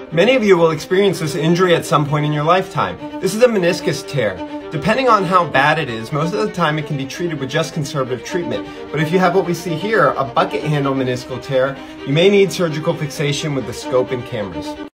Many of you will experience this injury at some point in your lifetime. This is a meniscus tear. Depending on how bad it is, most of the time it can be treated with just conservative treatment. But if you have what we see here, a bucket handle meniscal tear, you may need surgical fixation with the scope and cameras.